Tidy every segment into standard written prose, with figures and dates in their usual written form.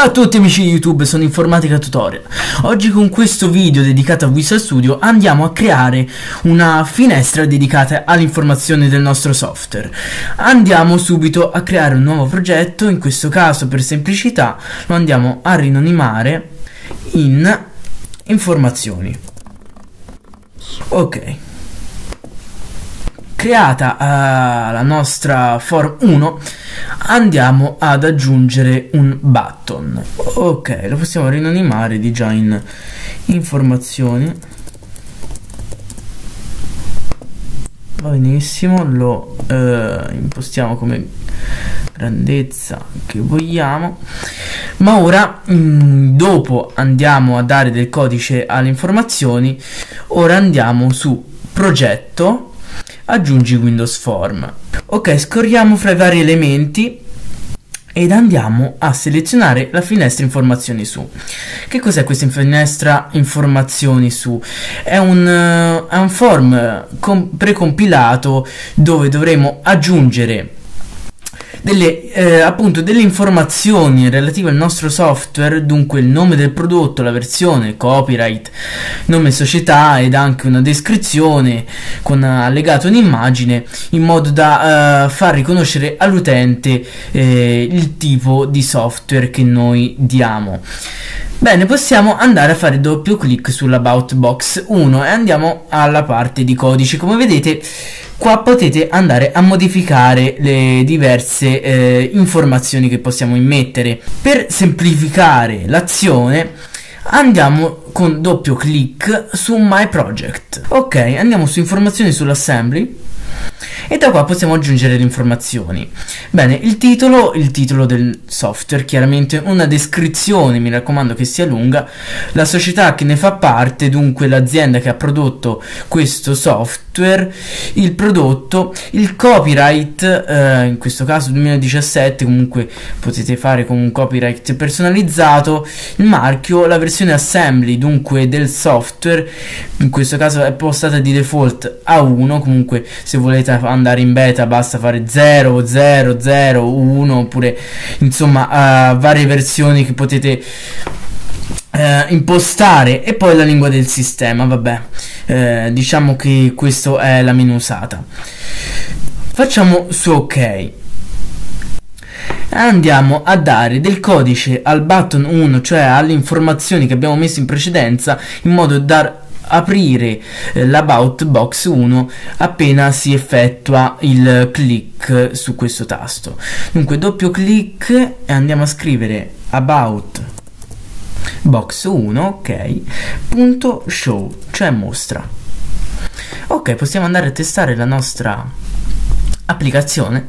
Ciao a tutti amici di YouTube, sono Informatica Tutorial. Oggi con questo video dedicato a Visual Studio andiamo a creare una finestra dedicata all'informazione del nostro software. Andiamo subito a creare un nuovo progetto, in questo caso per semplicità lo andiamo a rinnomare in informazioni. Ok. Creata la nostra form 1, andiamo ad aggiungere un button. Ok, lo possiamo rinnomare di già in informazioni. Va benissimo, lo impostiamo come grandezza che vogliamo. Ma ora, dopo andiamo a dare del codice alle informazioni, ora andiamo su progetto, aggiungi Windows Form. Ok, scorriamo fra i vari elementi ed andiamo a selezionare la finestra informazioni su. Che cos'è questa finestra informazioni su? È un form precompilato dove dovremo aggiungere delle informazioni relative al nostro software, dunque il nome del prodotto, la versione, copyright, nome società ed anche una descrizione con allegato un'immagine, in modo da far riconoscere all'utente il tipo di software che noi diamo. Bene, possiamo andare a fare doppio clic sull'About Box 1 e andiamo alla parte di codice. Come vedete, qua potete andare a modificare le diverse informazioni che possiamo immettere. Per semplificare l'azione andiamo con doppio clic su My Project. Ok, andiamo su informazioni sull'assembly e da qua possiamo aggiungere le informazioni. Bene, il titolo del software, chiaramente una descrizione, mi raccomando che sia lunga, la società che ne fa parte, dunque l'azienda che ha prodotto questo software, il prodotto, il copyright, in questo caso 2017, comunque potete fare con un copyright personalizzato, il marchio, la versione assembly, dunque del software, in questo caso è postata di default a 1, comunque se volete andare in beta basta fare 0, 0, 0, 1, oppure insomma varie versioni che potete impostare, e poi la lingua del sistema. Vabbè, diciamo che questa è la meno usata. Facciamo su ok. Andiamo a dare del codice al button 1, cioè alle informazioni che abbiamo messo in precedenza, in modo da aprire l'About Box 1 appena si effettua il click su questo tasto. Dunque doppio clic e andiamo a scrivere About Box 1, ok, punto show, cioè mostra. Ok, possiamo andare a testare la nostra applicazione.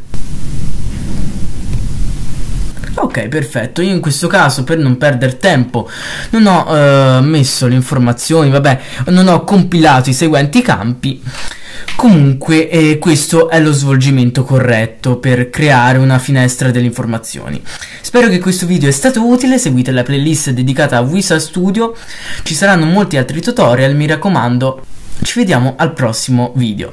Ok, perfetto. Io in questo caso, per non perdere tempo, non ho messo le informazioni, vabbè, non ho compilato i seguenti campi. Comunque questo è lo svolgimento corretto per creare una finestra delle informazioni. Spero che questo video sia stato utile. Seguite la playlist dedicata a Visual Studio, ci saranno molti altri tutorial, mi raccomando. Ci vediamo al prossimo video.